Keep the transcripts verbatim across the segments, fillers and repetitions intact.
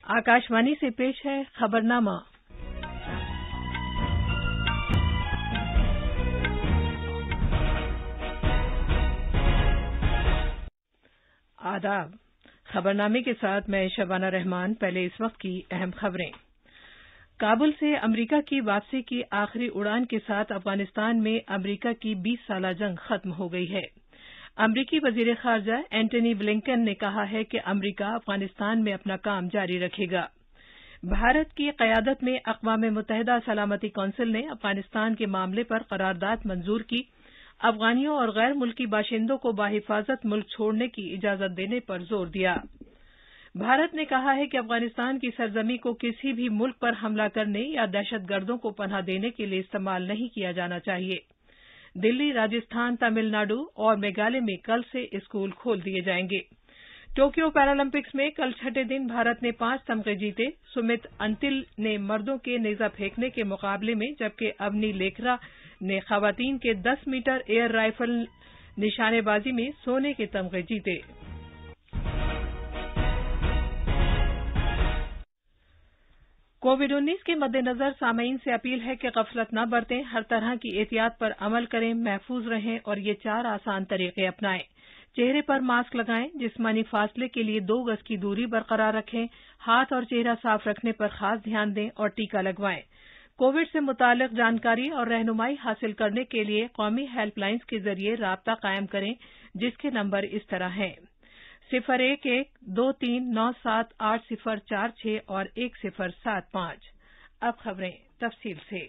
आकाशवाणी से पेश है खबरनामा। आदाब। खबरनामे के साथ मैं शबाना रहमान। पहले इस वक्त की अहम खबरें। काबुल से अमेरिका की वापसी की आखिरी उड़ान के साथ अफगानिस्तान में अमेरिका की बीस साला जंग खत्म हो गई है। अमरीकी वजीर खारजा एंटनी ब्लिंकन ने कहा है कि अमेरिका अफगानिस्तान में अपना काम जारी रखेगा। भारत की क़यादत में अक़वाम मुत्तहिदा सलामती कौंसिल ने अफगानिस्तान के मामले पर करारदाद मंजूर की। अफगानियों और गैर मुल्की बाशिंदों को बाहिफाजत मुल्क छोड़ने की इजाजत देने पर जोर दिया। भारत ने कहा है कि अफगानिस्तान की सरजमी को किसी भी मुल्क पर हमला करने या दहशतगर्दों को पनाह देने के लिए इस्तेमाल नहीं किया जाना चाहिए। दिल्ली, राजस्थान, तमिलनाडु और मेघालय में कल से स्कूल खोल दिए जाएंगे। टोक्यो पैरालंपिक्स में कल छठे दिन भारत ने पांच तमगे जीते। सुमित अंतिल ने मर्दों के नेजा फेंकने के मुकाबले में, जबकि अवनी लेखरा ने खवातीन के दस मीटर एयर राइफल निशानेबाजी में सोने के तमगे जीते। कोविड उन्नीस के मद्देनजर सामीन से अपील है कि गफलत न बरतें, हर तरह की एहतियात पर अमल करें, महफूज रहें और ये चार आसान तरीके अपनाएं। चेहरे पर मास्क लगाएं, जिस्मानी फासले के लिए दो गज की दूरी बरकरार रखें, हाथ और चेहरा साफ रखने पर खास ध्यान दें और टीका लगवाएं। कोविड से मुतालिक जानकारी और रहनुमाई हासिल करने के लिए कौमी हेल्पलाइंस के जरिए राब्ता कायम करें, जिसके नंबर इस तरह हैं सिफर एक एक दो तीन नौ सात आठ सिफर चार छह और एक सिफर सात पांच। अब खबरें तफसील से।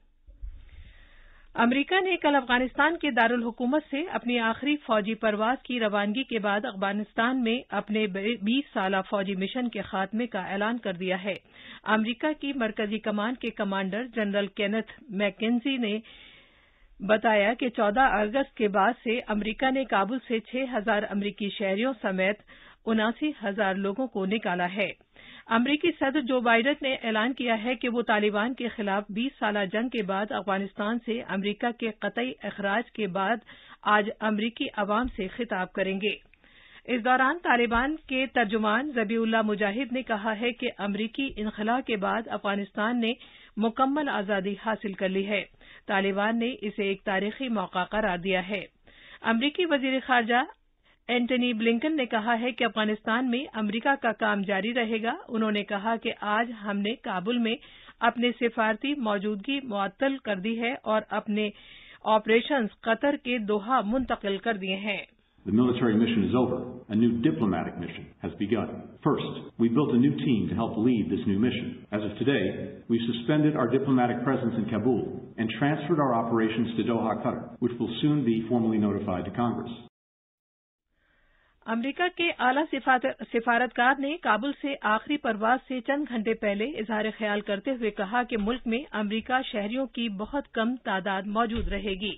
अमरीका ने कल अफगानिस्तान के दारुल हुकूमत से अपनी आखिरी फौजी परवाज की रवानगी के बाद अफगानिस्तान में अपने बीस साला फौजी मिशन के खात्मे का ऐलान कर दिया है। अमरीका की मरकजी कमान के कमांडर जनरल केनेथ मैकेंजी ने बताया कि चौदह अगस्त के बाद से अमरीका ने काबुल से छह हजार अमरीकी शहरियों समेत उनासी हजार लोगों को निकाला है। अमरीकी सदर जो बाइडन ने ऐलान किया है कि वो तालिबान के खिलाफ बीस साला जंग के बाद अफगानिस्तान से अमरीका के कतई अखराज के बाद आज अमरीकी अवाम से खिताब करेंगे। इस दौरान तालिबान के तर्जुमान ज़बीउल्लाह मुजाहिद ने कहा है कि अमरीकी इनखला के बाद अफगानिस्तान ने मुकम्मल आज़ादी हासिल कर ली है। तालिबान ने इसे एक तारीखी मौका करार दिया है। अमरीकी वजीर खारजा एंटनी ब्लिंकन ने कहा है कि अफगानिस्तान में अमरीका का काम जारी रहेगा। उन्होंने कहा कि आज हमने काबुल में अपने सिफारती मौजूदगी मुअत्तल कर दी है और अपने ऑपरेशंस कतर के दोहा मुंतकिल कर दिए हैं। The military mission is over. A new diplomatic mission has begun. First, we built a new team to help lead this new mission. As of today, we've suspended our diplomatic presence in Kabul and transferred our operations to Doha, Qatar, which will soon be formally notified to Congress. अमरीका के आला सिफारतकार ने काबुल से आखिरी परवाज से चंद घंटे पहले इजहार ख्याल करते हुए कहा कि मुल्क में अमरीका शहरियों की बहुत कम तादाद मौजूद रहेगी।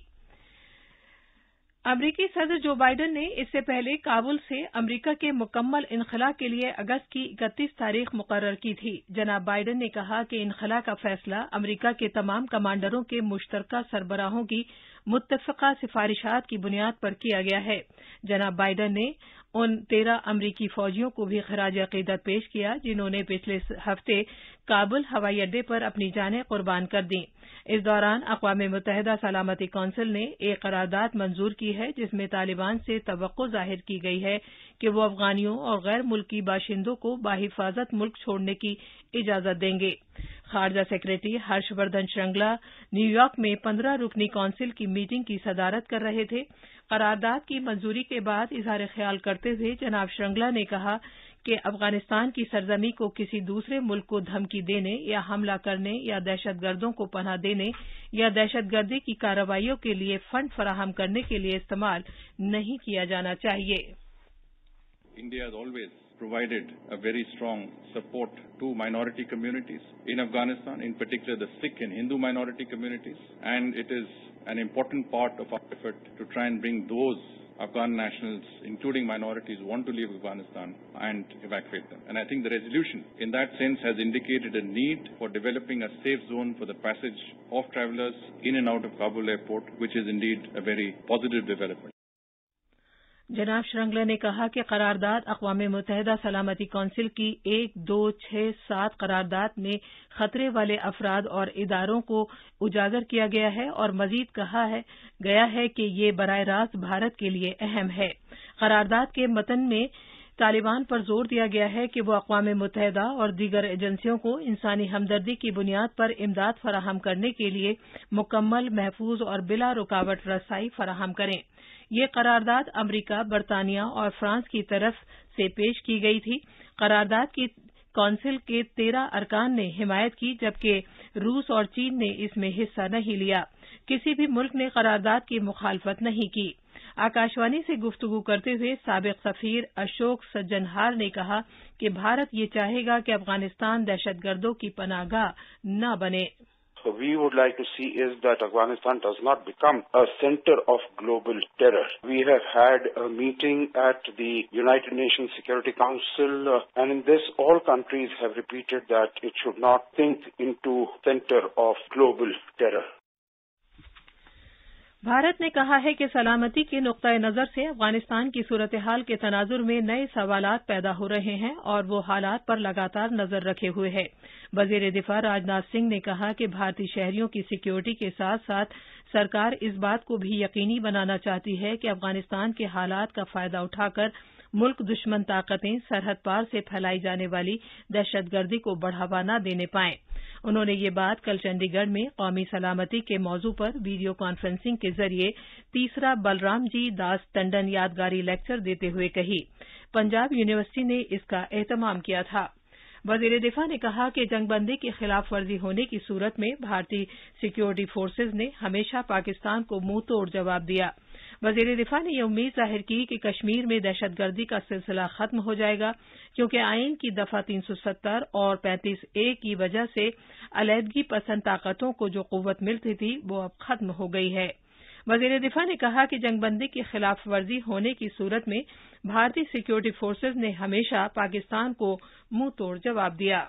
अमरीकी सदर जो बाइडन ने इससे पहले काबुल से अमरीका के मुकम्मल इनखला के लिए अगस्त की इकतीस तारीख मुकर्रर की थी। जनाब बाइडन ने कहा कि इनखला का फैसला अमरीका के तमाम कमांडरों के मुश्तरका सरबराहों की मुत्तफिका सिफारिशात की बुनियाद पर किया गया है। जनाब बाइडन ने उन तेरह अमरीकी फौजियों को भी खराज अकीदत पेश किया जिन्होंने पिछले हफ्ते काबुल हवाई अड्डे पर अपनी जानें कुर्बान कर दी। इस दौरान अक़वाम मुत्तहिदा सलामती कौंसिल ने एक करारदाद मंजूर की है जिसमें तालिबान से तवक्को जाहिर की गई है कि वो अफगानियों और गैर मुल्की बाशिंदों को बाहिफाजत मुल्क छोड़ने की इजाजत देंगे। खारजा सेक्रेटरी हर्षवर्धन श्रृंगला न्यूयॉर्क में पंद्रह रुकनी कौंसिल की मीटिंग की सदारत कर रहे थे। करारदाद की मंजूरी के बाद इजहार ख्याल करते हुए जनाब श्रृंगला ने कहा कि अफगानिस्तान की सरजमी को किसी दूसरे मुल्क को धमकी देने या हमला करने या दहशतगर्दों को पनाह देने या दहशतगर्दी की कार्रवाइयों के लिए फंड फराहम करने के लिए इस्तेमाल नहीं किया जाना चाहिए। India has always provided a very strong support to minority communities in Afghanistan, in particular the Sikh and Hindu minority communities, and it is an important part of our effort to try and bring those Afghan nationals, including minorities, who want to leave Afghanistan and evacuate them. And I think the resolution in that sense has indicated a need for developing a safe zone for the passage of travelers in and out of Kabul airport, which is indeed a very positive development. جناب شرنگلا نے کہا کہ قرارداد اقوام متحدہ سلامتی council کی ایک دو چھ سات قرارداد میں خطرے والے افراد اور اداروں کو اجاگر کیا گیا ہے اور مزید کہا ہے گیا ہے کہ یہ براہ راست بھارت کے لیے اہم ہے۔ قرارداد کے متن میں طالبان پر زور دیا گیا ہے کہ وہ اقوام متحدہ اور دیگر ایجنسیوں کو انسانی ہمدردی کی بنیاد پر امداد فراہم کرنے کے لیے مکمل، محفوظ اور بلا رکاوٹ رسائی فراہم کریں۔ یہ قرارداد امریکہ، برطانیہ اور فرانس کی طرف سے پیش کی گئی تھی۔ قرارداد کی کونسل کے تیرہ ارکان نے حمایت کی جبکہ روس اور چین نے اس میں حصہ نہیں لیا۔ کسی بھی ملک نے قرارداد کی مخالفت نہیں کی۔ آکاشوانی سے گفتگو کرتے ہوئے سابق سفیر اشوک سجنہار نے کہا کہ بھارت یہ چاہے گا کہ افغانستان دہشت گردوں کی پناہ گاہ نہ بنے۔ So we would like to see is that Afghanistan does not become a center of global terror. We have had a meeting at the United Nations Security Council uh, and in this all countries have repeated that it should not think into center of global terror. Bharat نے کہا ہے کہ سلامتی کے نقطۂ نظر سے افغانستان کی صورتحال کے تناظر میں نئے سوالات پیدا ہو رہے ہیں اور وہ حالات پر لگاتار نظر رکھے ہوئے ہے۔ وزیر دفاع راجناتھ سنگھ نے کہا کہ بھارتی شہریوں کی سیکیورٹی کے ساتھ ساتھ سرکار اس بات کو بھی یقینی بنانا چاہتی ہے کہ افغانستان کے حالات کا فائدہ اٹھا کر ملک دشمن طاقتیں سرحد پار سے پھیلائی جانے والی دہشت گردی کو بڑھاوا نہ دینے پائیں۔ انہوں نے یہ بات کل چنڈی گڑھ میں قومی سلامتی کے موضوع پر ویڈیو کانفرنسنگ کے ذریعے تیسرا بلرام جی داس ٹنڈن یادگاری لیکچر دیتے ہوئے کہی۔ پنجاب یونیورسٹی نے اس کا اہتمام کیا تھا۔ وزیر دفاع نے کہا کہ جنگ بندی کی خلاف ورزی ہونے کی صورت میں بھارتی سیکیورٹی فورسز نے ہمیشہ پاکستان کو منہ توڑ جواب دیا۔ وزیر دفاع نے یہ امید ظاہر کی کہ کشمیر میں دہشت گردی کا سلسلہ ختم ہو جائے گا کیونکہ آئین کی دفعہ تین سو ستر اور پینتیس اے کی وجہ سے علیحدگی پسند طاقتوں کو جو قوت ملتی تھی وہ اب ختم ہو گئی ہے۔ وزیر دفاع نے کہا کہ جنگ بندی کی خلاف ورزی ہونے کی صورت میں بھارتی سیکیورٹی فورسز نے ہمیشہ پاکستان کو منہ توڑ جواب دیا۔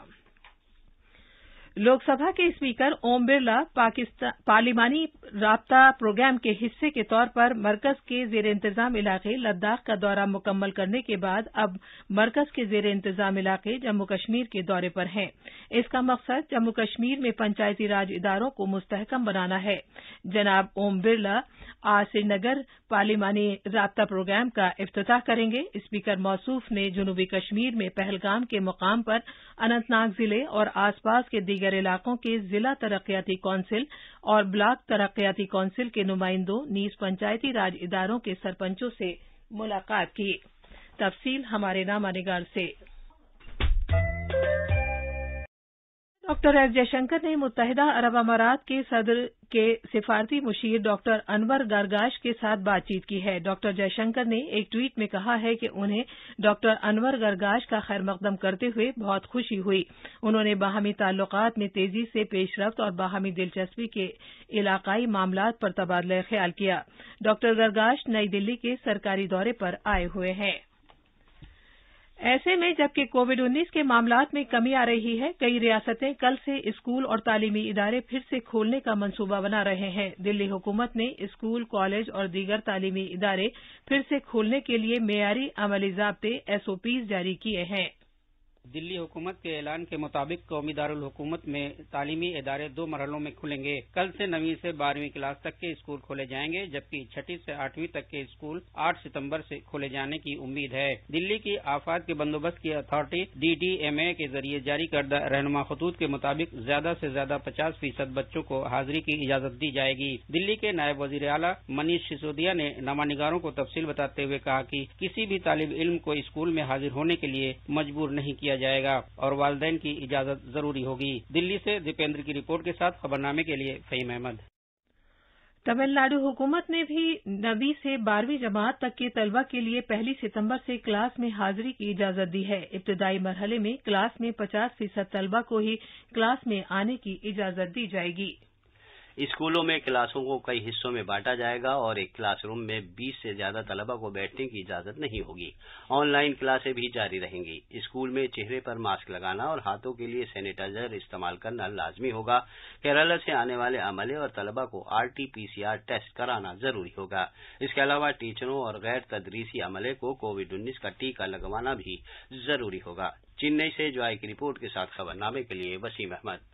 لوک سبھا کے اسپیکر اوم برلا پارلیمانی رابطہ پروگرام کے حصے کے طور پر مرکز کے زیر انتظام علاقے لداخ کا دورہ مکمل کرنے کے بعد اب مرکز کے زیر انتظام علاقے جموں کشمیر کے دورے پر ہیں۔ اس کا مقصد جموں کشمیر میں پنچایتی راج اداروں کو مستحکم بنانا ہے۔ جناب اوم برلا آج سری نگر پارلیمانی رابطہ پروگرام کا افتتاح کریں گے۔ اسپیکر موصوف نے جنوبی کشمیر میں پہلگام کے مقام پر اننت ناگ ضلع اور آس پاس کے دیگر علاقوں کے ضلع ترقیاتی کونسل اور بلاک ترقیاتی کونسل کے نمائندوں نیز پنچایتی راج اداروں کے سرپنچوں سے ملاقات کی۔ تفصیل ہمارے نامہ نگار سے۔ ڈاکٹر ایس جے شنکر نے متحدہ عرب امارات کے صدر کے سفارتی مشیر ڈاکٹر انور گرگاش کے ساتھ بات چیت کی ہے۔ ڈاکٹر جے شنکر نے ایک ٹویٹ میں کہا ہے کہ انہیں ڈاکٹر انور گرگاش کا خیر مقدم کرتے ہوئے بہت خوشی ہوئی۔ انہوں نے باہمی تعلقات میں تیزی سے پیش رفت اور باہمی دلچسپی کے علاقائی معاملات پر تبادلہ خیال کیا۔ ڈاکٹر گرگاش نئی دلی کے سرکاری دورے پر آئے ہوئے ہیں۔ ایسے میں جبکہ کووڈ انیس کے معاملات میں کمی آ رہی ہے، کئی ریاستیں کل سے اسکول اور تعلیمی ادارے پھر سے کھولنے کا منصوبہ بنا رہے ہیں۔ دلی حکومت نے اسکول، کالج اور دیگر تعلیمی ادارے پھر سے کھولنے کے لیے معیاری عملی ضابطے ایس او پیز جاری کیے ہیں۔ دلی حکومت کے اعلان کے مطابق قومی دارالحکومت میں تعلیمی ادارے دو مرحلوں میں کھلیں گے۔ کل سے نویں سے بارہویں کلاس تک کے اسکول کھولے جائیں گے جبکہ چھٹی سے آٹھویں تک کے اسکول آٹھ ستمبر سے کھولے جانے کی امید ہے۔ دلی کی آفات کے بندوبست کی authority D D M A کے ذریعے جاری کردہ رہنما خطوط کے مطابق زیادہ سے زیادہ پچاس فیصد بچوں کو حاضری کی اجازت دی جائے گی۔ دلی کے نائب وزیر اعلیٰ منیش سسودیا نے نامہ نگاروں کو تفصیل بتاتے ہوئے کہا کہ کسی بھی طالب علم کو اسکول میں حاضر ہونے کے لیے مجبور نہیں کیا جائے گا اور والدین کی اجازت ضروری ہوگی۔ دلی سے دیپیندر کی رپورٹ کے ساتھ خبرنامے کے لیے فہیم احمد۔ تمل ناڈو حکومت نے بھی نویں سے بارہویں جماعت تک کے طلبہ کے لیے پہلی ستمبر سے کلاس میں حاضری کی اجازت دی ہے۔ ابتدائی مرحلے میں کلاس میں پچاس فیصد طلبہ کو ہی کلاس میں آنے کی اجازت دی جائے گی۔ اسکولوں میں کلاسوں کو کئی حصوں میں بانٹا جائے گا اور ایک کلاس روم میں بیس سے زیادہ طلبہ کو بیٹھنے کی اجازت نہیں ہوگی۔ آن لائن کلاسیں بھی جاری رہیں گی۔ اسکول میں چہرے پر ماسک لگانا اور ہاتھوں کے لیے سینیٹائزر استعمال کرنا لازمی ہوگا۔ کیرالہ سے آنے والے عملے اور طلبہ کو R T P C R test کرانا ضروری ہوگا۔ اس کے علاوہ ٹیچروں اور غیر تدریسی عملے کو کووڈ انیس کا ٹیکہ لگوانا بھی ضروری ہوگا۔ چنئی سے جوائی کی رپورٹ کے ساتھ خبر نامے کے لیے وسیم احمد۔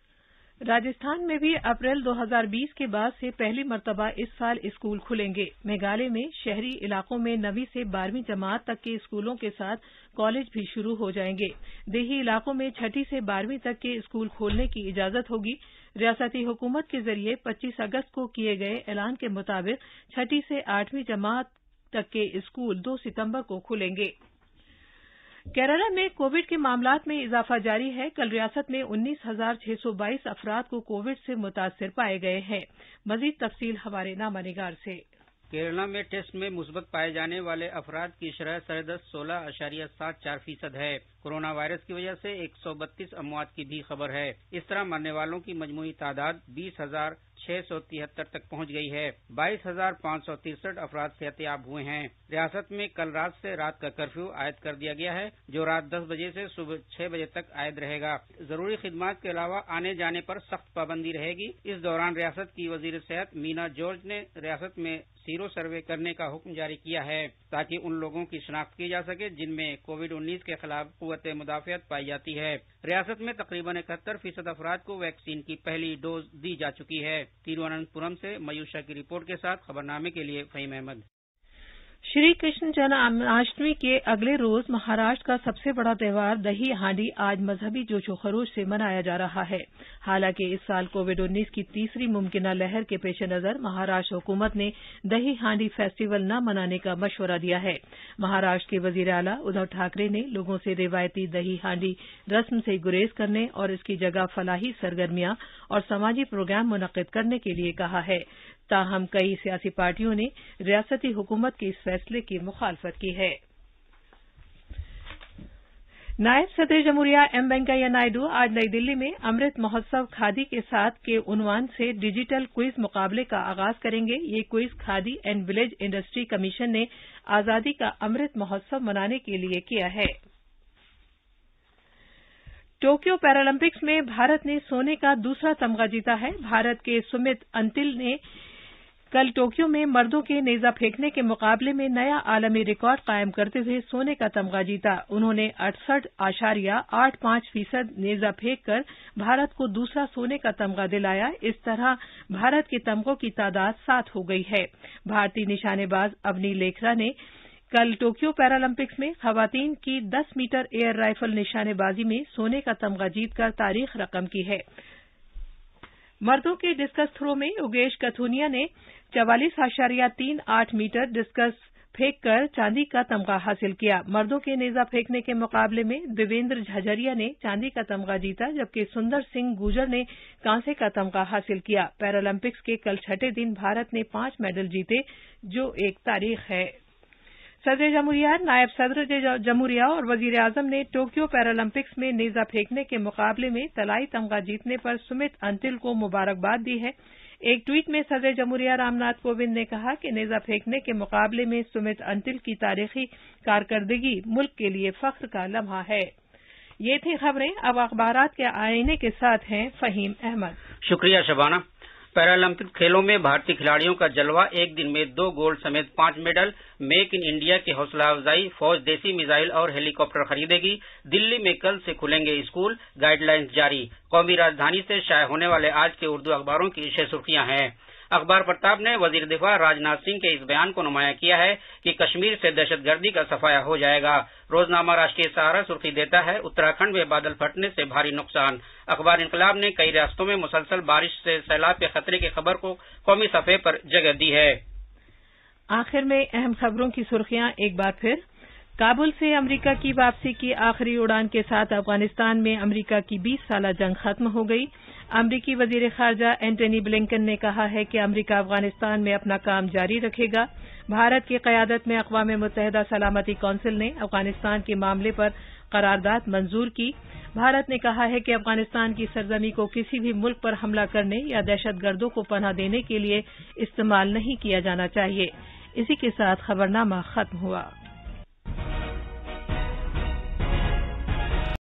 راجستھان میں بھی اپریل دو ہزار بیس کے بعد سے پہلی مرتبہ اس سال اسکول کھلیں گے۔ میگھالیہ میں شہری علاقوں میں نویں سے بارہویں جماعت تک کے اسکولوں کے ساتھ کالج بھی شروع ہو جائیں گے۔ دیہی علاقوں میں چھٹی سے بارہویں تک کے اسکول کھولنے کی اجازت ہوگی۔ ریاستی حکومت کے ذریعے پچیس اگست کو کیے گئے اعلان کے مطابق چھٹی سے آٹھویں جماعت تک کے اسکول دو ستمبر کو کھلیں گے۔ کیرالہ میں کووڈ کے معاملات میں اضافہ جاری ہے۔ کل ریاست میں انیس ہزار چھ سو بائیس افراد کو کووڈ سے متاثر پائے گئے ہیں۔ مزید تفصیل ہمارے نامہ نگار سے۔ کیرالہ میں ٹیسٹ میں مثبت پائے جانے والے افراد کی شرح سرحدست سولہ اشاریہ سات چار فیصد ہے۔ کورونا وائرس کی وجہ سے ایک سو بتیس اموات کی بھی خبر ہے۔ اس طرح مرنے والوں کی مجموعی تعداد بیس ہزار چھ سو تہتر تک پہنچ گئی ہے۔ بائیس ہزار پانچ سو ترسٹھ افراد صحت یاب ہوئے ہیں۔ ریاست میں کل رات سے رات کا کرفیو عائد کر دیا گیا ہے، جو رات دس بجے سے صبح چھ بجے تک عائد رہے گا۔ ضروری خدمات کے علاوہ آنے جانے پر سخت پابندی رہے گی۔ اس دوران ریاست کی وزیر صحت مینا جارج نے ریاست میں سیرو سروے کرنے کا حکم جاری کیا ہے تاکہ ان لوگوں کی شناخت کی جا سکے جن میں کووڈ انیس کے خلاف قوت مدافعت پائی جاتی ہے۔ ریاست میں تقریباً اکہتر فیصد افراد کو ویکسین کی پہلی ڈوز دی جا چکی ہے۔ تیرواننتپورم سے میوشا کی رپورٹ کے ساتھ خبرنامے کے لیے فہیم احمد۔ شری کرشن جنماشٹمی کے اگلے روز مہاراشٹر کا سب سے بڑا تہوار دہی ہانڈی آج مذہبی جوش و خروش سے منایا جا رہا ہے۔ حالانکہ اس سال کووڈ انیس کی تیسری ممکنہ لہر کے پیش نظر مہاراشٹر حکومت نے دہی ہانڈی فیسٹیول نہ منانے کا مشورہ دیا ہے۔ مہاراشٹر کے وزیر اعلیٰ ادھو ٹھاکرے نے لوگوں سے روایتی دہی ہانڈی رسم سے گریز کرنے اور اس کی جگہ فلاحی سرگرمیاں اور سماجی پروگرام منعقد کرنے کے لیے کہا ہے۔ تاہم کئی سیاسی پارٹیوں نے ریاستی حکومت کے اس فیصلے کی مخالفت کی ہے۔ نائب صدر جمہوریہ ایم وینکیا نائیڈو آج نئی دلی میں امرت مہوتسو کھادی کے ساتھ کے عنوان سے ڈیجیٹل کوئز مقابلے کا آغاز کریں گے۔ یہ quiz Khadi and village industry commission نے آزادی کا امرت مہوتسو منانے کے لیے کیا ہے۔ ٹوکیو پیرالمپکس میں بھارت نے سونے کا دوسرا تمغہ جیتا ہے۔ بھارت کے سمت انتل نے کل ٹوکیو میں مردوں کے نیزہ پھینکنے کے مقابلے میں نیا عالمی ریکارڈ قائم کرتے ہوئے سونے کا تمغہ جیتا۔ انہوں نے اڑسٹھ اشاریہ آٹھ پانچ فیصد نیزہ پھینک کر بھارت کو دوسرا سونے کا تمغہ دلایا۔ اس طرح بھارت کے تمغوں کی تعداد سات ہو گئی ہے۔ بھارتی نشانے باز اونی لیکھرا نے کل ٹوکیو پیرالمپکس میں خواتین کی دس میٹر ایئر رائفل نشانے بازی میں سونے کا تمغہ جیت کر تاریخ رقم کی ہے۔ مردوں کے ڈسکس تھرو میں یوگیش کتھونیا نے چوالیس اشاریہ تین آٹھ میٹر ڈسکس پھینک کر چاندی کا تمغہ حاصل کیا۔ مردوں کے نیزہ پھینکنے کے مقابلے میں دیویندر جھجریا نے چاندی کا تمغہ جیتا، جبکہ سندر سنگھ گوجر نے کانسے کا تمغہ حاصل کیا۔ پیرالمپکس کے کل چھٹے دن بھارت نے پانچ میڈل جیتے، جو ایک تاریخ ہے۔ صدر جمہوریہ، نائب صدر جمہوریہ اور وزیر اعظم نے ٹوکیو پیرالمپکس میں نیزہ پھینکنے کے مقابلے میں طلائی تمغہ جیتنے پر سمت انتل کو مبارکباد دی ہے۔ ایک ٹویٹ میں صدر جمہوریہ رام ناتھ کووند نے کہا کہ نیزہ پھینکنے کے مقابلے میں سمت انتل کی تاریخی کارکردگی ملک کے لیے فخر کا لمحہ ہے۔ یہ تھی خبریں۔ اب اخبارات کے آئینے کے ساتھ ہیں فہیم احمد۔ شکریہ شبانہ۔ پیرالمپک کھیلوں میں بھارتی کھلاڑیوں کا جلوہ، ایک دن میں دو گولڈ سمیت پانچ میڈل۔ میک ان انڈیا کی حوصلہ افزائی، فوج دیسی میزائل اور ہیلی کاپٹر خریدے گی۔ دلی میں کل سے کھلیں گے اسکول، گائیڈ لائنز جاری۔ قومی راجدھانی سے شائع ہونے والے آج کے اردو اخباروں کی شہ سرخیاں ہیں۔ اخبار پرتاپ نے وزیر دفاع راجناتھ سنگھ کے اس بیان کو نمایاں کیا ہے کہ کشمیر سے دہشت گردی کا صفایا ہو جائے گا۔ روزنامہ راشٹریہ سہارا سرخی دیتا ہے، اتراکھنڈ میں بادل پھٹنے سے بھاری نقصان۔ اخبار انقلاب نے کئی ریاستوں میں مسلسل بارش سے سیلاب کے خطرے کی خبر کو قومی صفحے پر جگہ دی ہے۔ آخر میں اہم خبروں کی سرخیاں ایک بار پھر۔ کابل سے امریکہ کی واپسی کی آخری اڑان کے ساتھ افغانستان میں امریکہ کی بیس سالہ جنگ ختم ہو گئی۔ امریکی وزیر خارجہ اینٹونی بلنکن نے کہا ہے کہ امریکہ افغانستان میں اپنا کام جاری رکھے گا۔ بھارت کی قیادت میں اقوام متحدہ سلامتی کونسل نے افغانستان کے معاملے پر قرارداد منظور کی۔ بھارت نے کہا ہے کہ افغانستان کی سرزمین کو کسی بھی ملک پر حملہ کرنے یا دہشت گردوں کو پناہ دینے کے لیے استعمال نہیں کیا جانا چاہیے۔ اسی کے ساتھ خبرنامہ ختم ہوا۔